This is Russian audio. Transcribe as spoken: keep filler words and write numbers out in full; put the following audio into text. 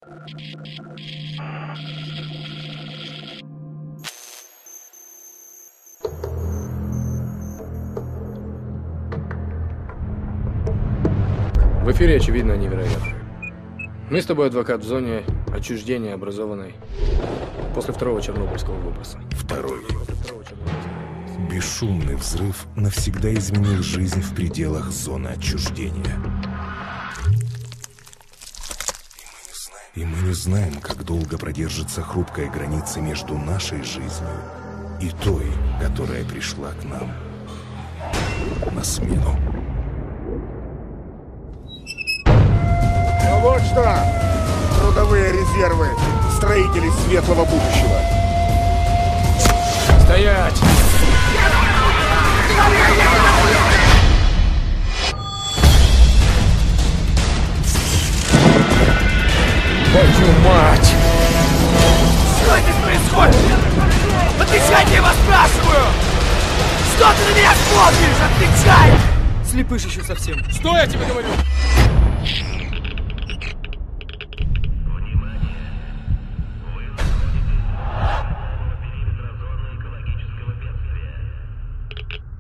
В эфире очевидно невероятно. Мы с тобой адвокат в зоне отчуждения образованной после второго чернобыльского выброса. Второй. Бесшумный взрыв навсегда изменил жизнь в пределах зоны отчуждения. И мы не знаем, как долго продержится хрупкая граница между нашей жизнью и той, которая пришла к нам на смену. Ну вот что, трудовые резервы, строители светлого будущего. Стоять! Твою мать! Что здесь происходит? Отвечай, я вас спрашиваю! Что ты на меня смотришь? Отвечай! Слепыш еще совсем. Что я тебе говорю?